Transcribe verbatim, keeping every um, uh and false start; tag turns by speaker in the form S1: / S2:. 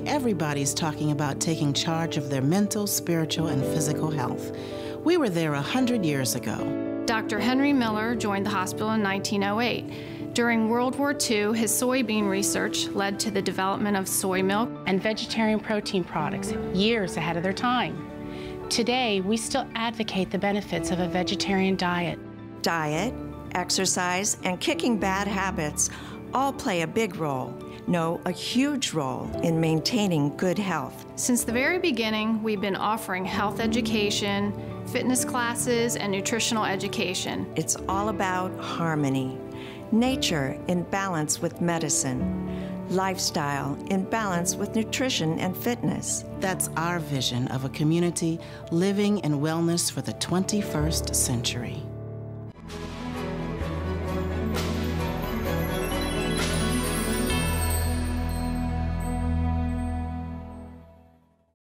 S1: Today, everybody's talking about taking charge of their mental, spiritual, and physical health. We were there a hundred years ago.
S2: Doctor Henry Miller joined the hospital in nineteen oh eight. During World War Two, his soybean research led to the development of soy milk
S3: and vegetarian protein products years ahead of their time. Today, we still advocate the benefits of a vegetarian diet.
S4: Diet, exercise, and kicking bad habits all play a big role, no, a huge role in maintaining good health.
S2: Since the very beginning, we've been offering health education, fitness classes, and nutritional education.
S4: It's all about harmony, nature in balance with medicine, lifestyle in balance with nutrition and fitness.
S1: That's our vision of a community living in wellness for the twenty-first century.